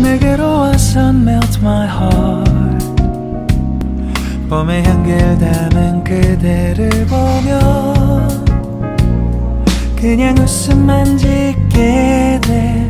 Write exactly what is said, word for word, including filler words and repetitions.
내게로 와서 melt my heart. 봄의 향기를 담은 그대를 보며 그냥 웃음만 짓게 돼.